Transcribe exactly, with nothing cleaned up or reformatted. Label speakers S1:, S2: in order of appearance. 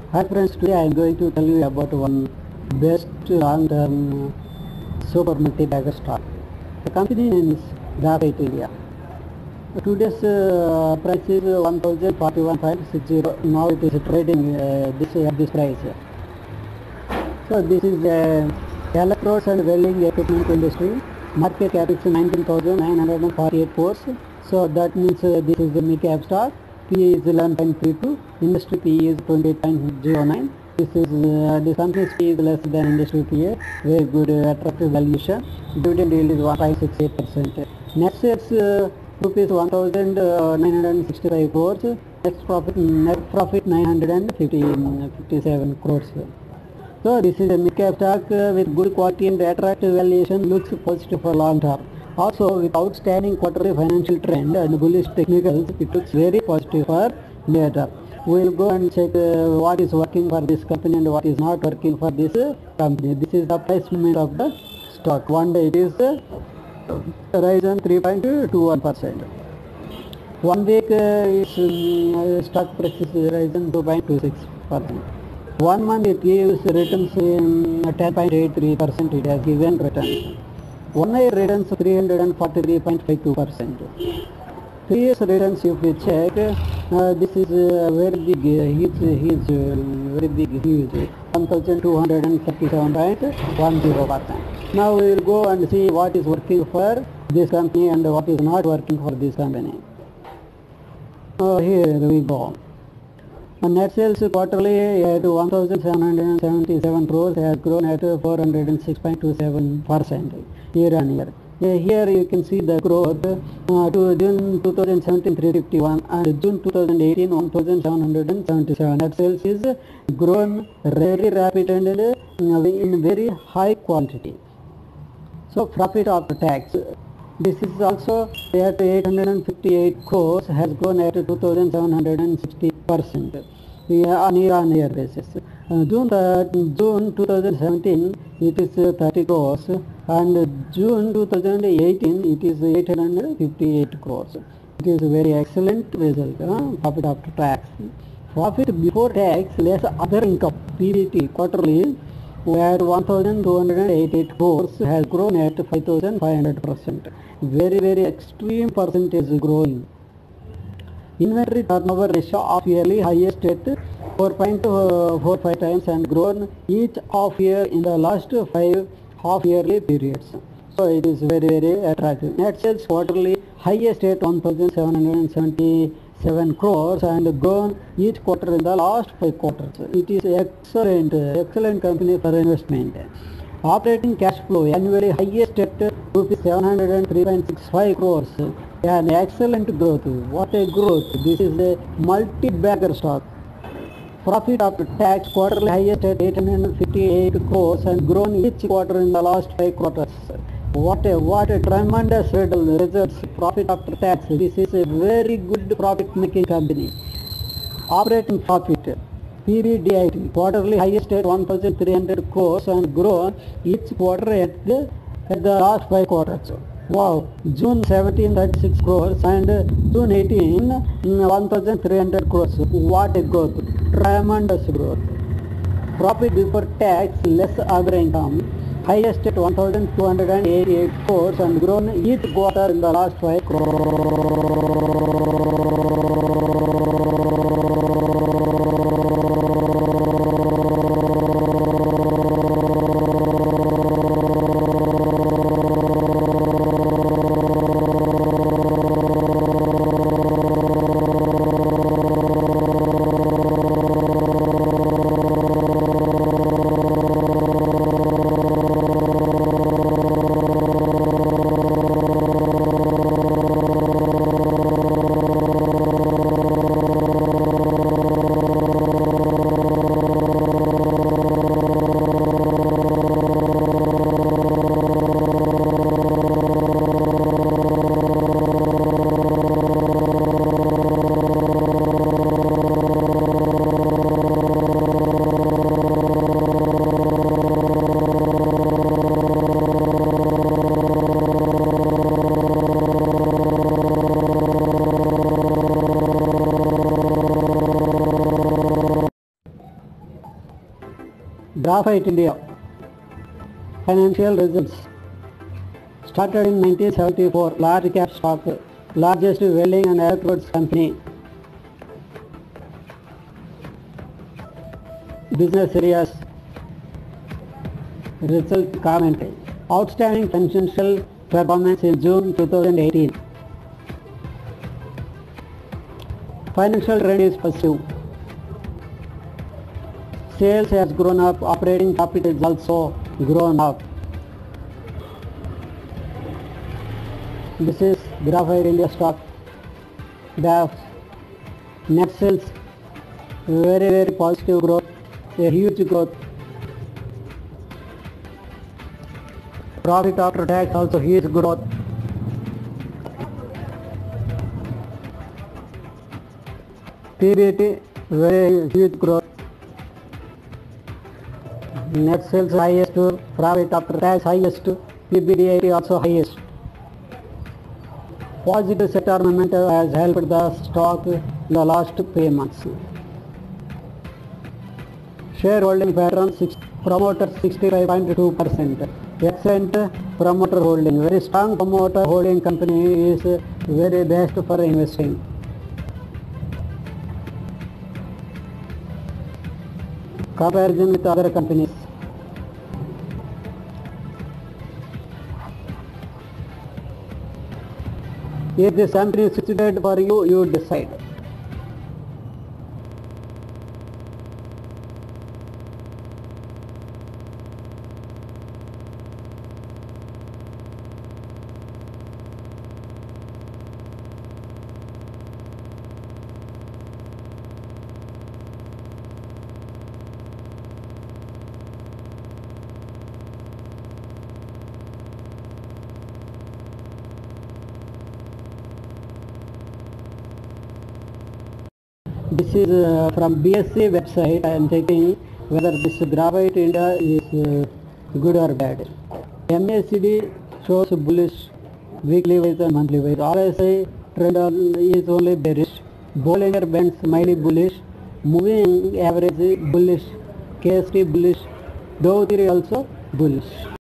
S1: Hi friends, today I am going to tell you about one best long-term super multi-bagger stock. The company name is Graphite India. Today's uh, price is one thousand forty-one point six zero. Now it is trading uh, this at this price. So this is uh, electrodes and welding equipment industry. Market cap is nineteen thousand nine hundred forty-eight crores. So that means uh, this is the mid cap stock. P E is eleven point three two. Industry P E is twenty-eight point zero nine. This is uh, the company's P E is less than industry P E. Very good uh, attractive valuation. Dividend yield is one point six eight percent. Net sales uh, rupees one thousand nine hundred sixty-five crores. Net profit net profit nine hundred fifty-seven crores. So this is a mid-cap stock uh, with good quality and attractive valuation, looks positive for long term. Also with outstanding quarterly financial trend and bullish technicals, it looks very positive for near term. We will go and check uh, what is working for this company and what is not working for this uh, company. This is the price movement of the stock. One day it is uh, risen three point two one percent. One week uh, is, um, stock price is risen two point two six percent. One month it gives returns in ten point eight three percent, it has given returns. One year returns three hundred forty-three point five two percent. Three years returns if we check, uh, this is uh, very big, uh, huge, huge, uh, very big, huge, one thousand two hundred thirty-seven point one zero percent. Now we will go and see what is working for this company and what is not working for this company. Uh, here we go. Net sales quarterly at one thousand seven hundred seventy-seven crores has grown at four hundred six point two seven percent year on year. Here you can see the growth uh, to June two thousand seventeen three hundred fifty-one and June two thousand eighteen one thousand seven hundred seventy-seven. Net sales is grown very rapid and uh, in very high quantity. So profit after tax. This is also at eight hundred fifty-eight crores, has grown at two thousand seven hundred sixty percent on year on year basis. Uh, June, uh, June two thousand seventeen it is uh, thirty crores and June two thousand eighteen it is eight hundred fifty-eight crores. It is a very excellent result. Uh, profit after tax. Profit before tax less other income P B T quarterly where one thousand two hundred eighty-eight crores has grown at five thousand five hundred percent. Very very extreme percentage growing. Inventory turnover ratio of yearly highest at four point four five times and grown each half year in the last five half yearly periods. So it is very very attractive. Net sales quarterly highest at one thousand seven hundred seventy-seven crores and grown each quarter in the last five quarters. It is excellent, excellent company for investment. Operating cash flow annually highest at rupees seven hundred three point six five crores. An excellent growth. What a growth. This is a multi-bagger stock. Profit after tax quarterly highest at eight hundred fifty-eight crores and grown each quarter in the last five quarters. What a what a tremendous results. Profit after tax. This is a very good profit making company. Operating profit. P B D I T quarterly highest at one thousand three hundred crores and grown each quarter at the at the last five quarters. Wow, June seventeen thirty-six crores and June eighteen one thousand three hundred crores. What a growth, tremendous growth. Profit before tax less other income highest at one thousand two hundred eighty-eight crores and grown each quarter in the last five crores. Graphite India. Financial results. Started in nineteen seventy-four, large cap stock, largest welding and electrodes company. Business areas. Result commentary. Outstanding financial performance in June two thousand eighteen. Financial trend is positive. Sales has grown up, operating profit is also grown up. This is Graphite India stock. The net sales very very positive growth, a huge growth. Profit after tax also huge growth. P B T very huge growth. Net sales highest, profit after tax highest, P B D also highest. Positive sector momentum has helped the stock in the last three months. Shareholding pattern, six, promoter sixty-five point two percent. Excellent promoter holding. Very strong promoter holding company is very best for investing. Comparison with other companies. If this company is suited for you, you decide. This is uh, from B S C website. I am checking whether this Graphite India is uh, good or bad. M A C D shows bullish weekly wise and monthly wise. R S I trend is only bearish. Bollinger Bands mildly bullish. Moving average bullish. K S T bullish. Dow three also bullish.